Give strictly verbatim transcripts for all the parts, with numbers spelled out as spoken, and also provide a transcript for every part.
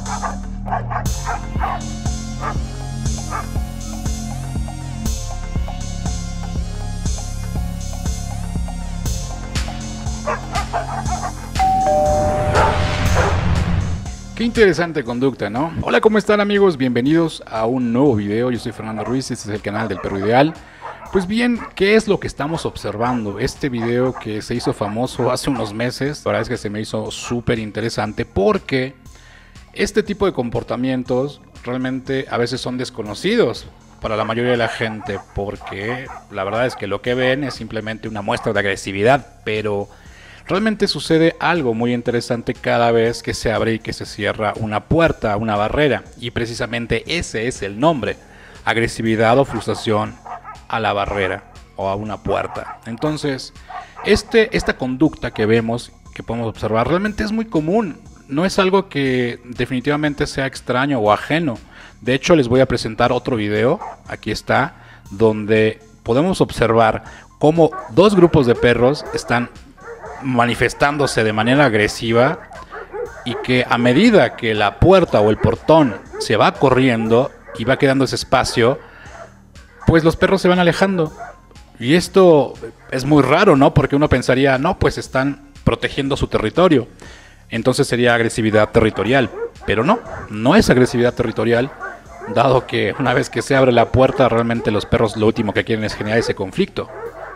Qué interesante conducta, ¿no? Hola, ¿cómo están, amigos? Bienvenidos a un nuevo video. Yo soy Fernando Ruiz, este es el canal del Perro Ideal. Pues bien, ¿qué es lo que estamos observando? Este video que se hizo famoso hace unos meses, la verdad es que se me hizo súper interesante porque este tipo de comportamientos realmente a veces son desconocidos para la mayoría de la gente, porque la verdad es que lo que ven es simplemente una muestra de agresividad, pero realmente sucede algo muy interesante cada vez que se abre y que se cierra una puerta, una barrera, y precisamente ese es el nombre: agresividad o frustración a la barrera o a una puerta. Entonces, este, esta conducta que vemos, que podemos observar, realmente es muy común. No es algo que definitivamente sea extraño o ajeno. De hecho, les voy a presentar otro video, aquí está, donde podemos observar cómo dos grupos de perros están manifestándose de manera agresiva, y que a medida que la puerta o el portón se va corriendo y va quedando ese espacio, pues los perros se van alejando. Y esto es muy raro, ¿no? Porque uno pensaría, no, pues están protegiendo su territorio, entonces sería agresividad territorial. Pero no, no es agresividad territorial, dado que una vez que se abre la puerta, realmente los perros lo último que quieren es generar ese conflicto.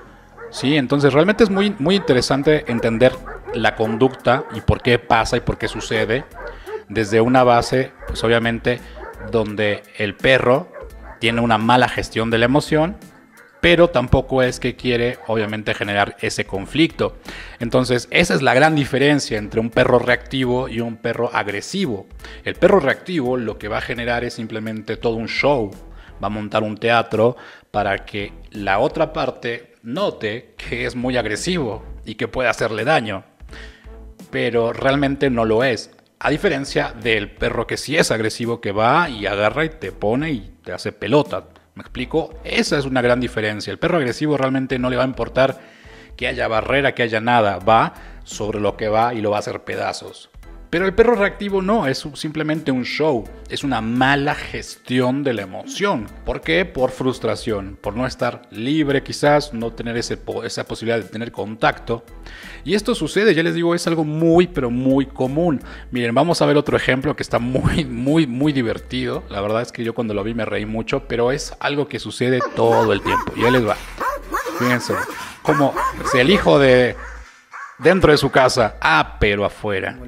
Sí, entonces realmente es muy, muy interesante entender la conducta y por qué pasa y por qué sucede desde una base, pues obviamente, donde el perro tiene una mala gestión de la emoción, pero tampoco es que quiere obviamente generar ese conflicto. Entonces esa es la gran diferencia entre un perro reactivo y un perro agresivo. El perro reactivo lo que va a generar es simplemente todo un show, va a montar un teatro para que la otra parte note que es muy agresivo y que puede hacerle daño, pero realmente no lo es. A diferencia del perro que sí es agresivo, que va y agarra y te pone y te hace pelota. ¿Me explico? Esa es una gran diferencia. El perro agresivo realmente no le va a importar que haya barrera, que haya nada. Va sobre lo que va y lo va a hacer pedazos. Pero el perro reactivo no, es simplemente un show, es una mala gestión de la emoción. ¿Por qué? Por frustración, por no estar libre quizás, no tener ese, esa posibilidad de tener contacto. Y esto sucede, ya les digo, es algo muy pero muy común. Miren, vamos a ver otro ejemplo que está muy muy muy divertido. La verdad es que yo cuando lo vi me reí mucho, pero es algo que sucede todo el tiempo. Y ahí les va. Fíjense, como si el hijo de dentro de su casa, ah, pero afuera.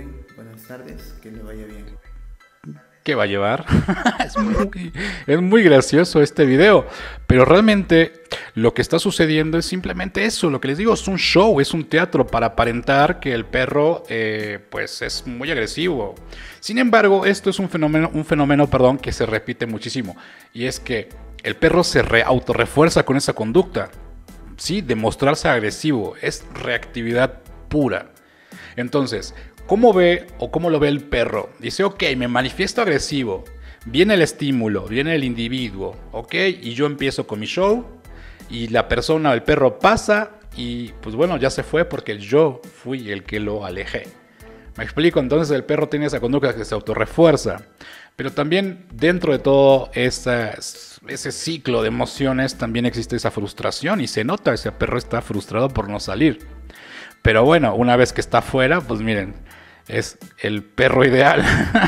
Tardes, que le vaya bien. ¿Qué va a llevar? es, muy, es muy gracioso este video, pero realmente lo que está sucediendo es simplemente eso. Lo que les digo es un show, es un teatro para aparentar que el perro eh, pues es muy agresivo. Sin embargo, esto es un fenómeno, un fenómeno perdón, que se repite muchísimo, y es que el perro se re, autorrefuerza con esa conducta. Sí, de mostrarse agresivo, es reactividad pura. Entonces, ¿cómo ve o cómo lo ve el perro? Dice, ok, me manifiesto agresivo, viene el estímulo, viene el individuo, ok, y yo empiezo con mi show, y la persona o el perro pasa, y pues bueno, ya se fue porque yo fui el que lo alejé. ¿Me explico? Entonces el perro tiene esa conducta que se autorrefuerza, pero también dentro de todo esa, ese ciclo de emociones también existe esa frustración, y se nota, ese perro está frustrado por no salir. Pero bueno, una vez que está afuera, pues miren, es el perro ideal.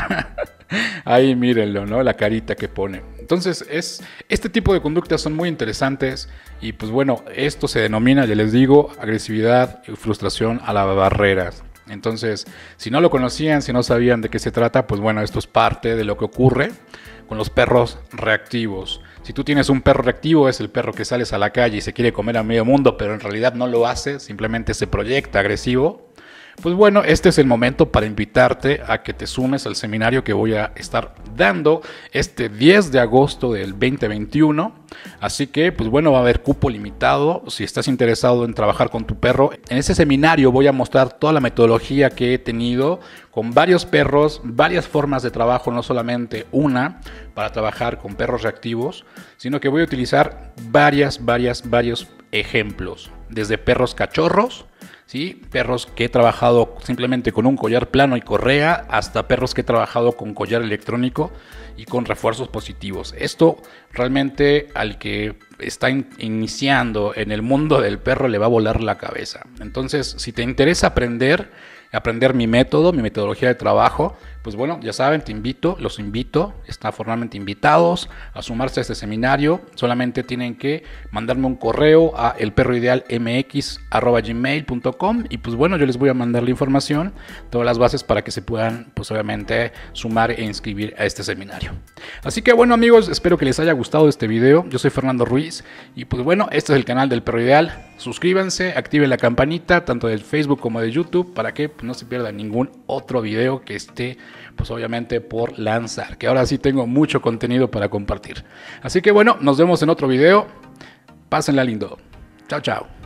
Ahí mírenlo, ¿no? La carita que pone. Entonces, es, este tipo de conductas son muy interesantes. Y pues bueno, esto se denomina, ya les digo, agresividad y frustración a las barreras. Entonces, si no lo conocían, si no sabían de qué se trata, pues bueno, esto es parte de lo que ocurre con los perros reactivos. Si tú tienes un perro reactivo, es el perro que sales a la calle y se quiere comer a medio mundo, pero en realidad no lo hace, simplemente se proyecta agresivo. Pues bueno, este es el momento para invitarte a que te sumes al seminario que voy a estar dando este diez de agosto del veinte veintiuno. Así que, pues bueno, va a haber cupo limitado. Si estás interesado en trabajar con tu perro, en ese seminario voy a mostrar toda la metodología que he tenido con varios perros, varias formas de trabajo, no solamente una para trabajar con perros reactivos, sino que voy a utilizar varias, varias, varios ejemplos, desde perros cachorros, ¿sí? Perros que he trabajado simplemente con un collar plano y correa, hasta perros que he trabajado con collar electrónico y con refuerzos positivos. Esto realmente al que está in- iniciando en el mundo del perro le va a volar la cabeza. Entonces, si te interesa aprender, aprender mi método, mi metodología de trabajo, pues bueno, ya saben, te invito, los invito, están formalmente invitados a sumarse a este seminario. Solamente tienen que mandarme un correo a elperroidealmx arroba gmail punto com y pues bueno, yo les voy a mandar la información, todas las bases para que se puedan, pues obviamente, sumar e inscribir a este seminario. Así que bueno, amigos, espero que les haya gustado este video. Yo soy Fernando Ruiz y pues bueno, este es el canal del Perro Ideal. Suscríbanse, activen la campanita tanto de Facebook como de YouTube para que pues, no se pierdan ningún otro video que esté pues obviamente por lanzar, que ahora sí tengo mucho contenido para compartir. Así que bueno, nos vemos en otro video. Pásenla lindo. Chao, chao.